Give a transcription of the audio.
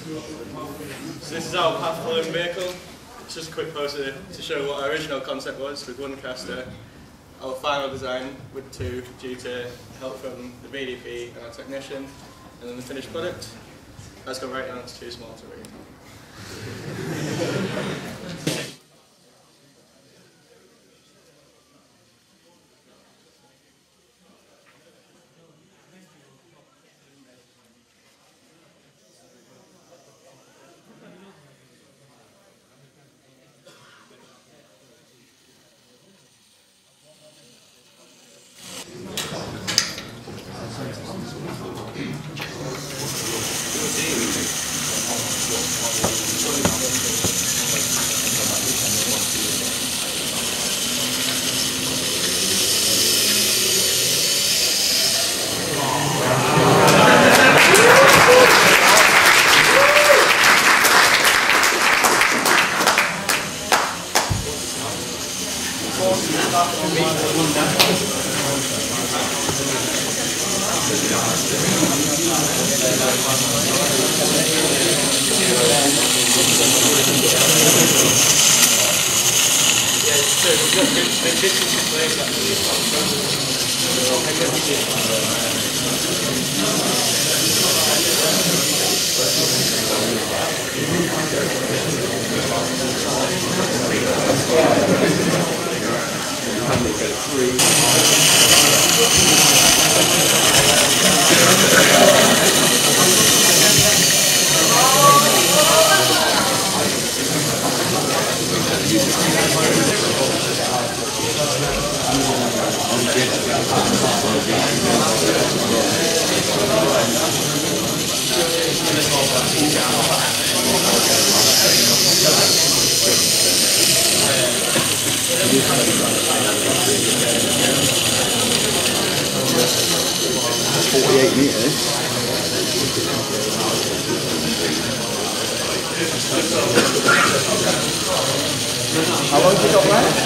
So this is our path following vehicle. It's just a quick poster to show what our original concept was with one caster. Our final design with two due to help from the BDP and our technician, and then the finished product has gone right down, it's too small to read. How long have you got left?